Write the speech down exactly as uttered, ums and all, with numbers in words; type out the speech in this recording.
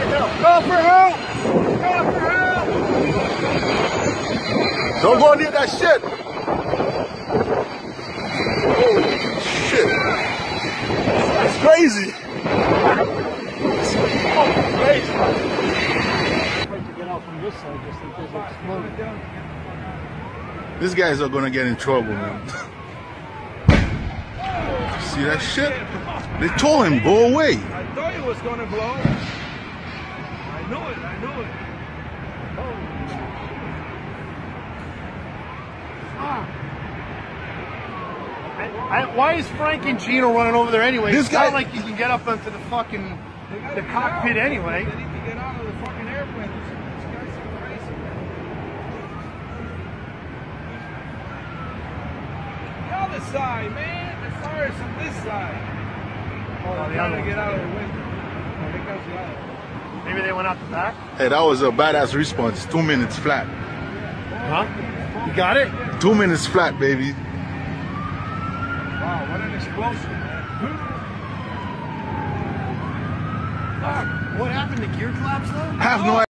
Call for help! Call for help! Don't go near that shit! Holy shit! That's crazy! That's crazy! To get out from this side just in case it exploded. These guys are gonna get in trouble, man. See that shit? They told him, go away. I thought it was gonna blow. I knew it, I knew it. I, I, why is Frank and Gino running over there anyway? This It's guy- not like you can get up into the fucking the cockpit anyway. They need to get out of the fucking airplane. These guys are crazy. The other side, man. The fire is on this side. Oh, I'm the trying other to get one. out of the window. I think that's the other. Maybe they went out the back. Hey, that was a badass response. Two minutes flat. Huh? You got it? Two minutes flat, baby. Wow, what an explosion, man. What happened? The gear collapse though? Have no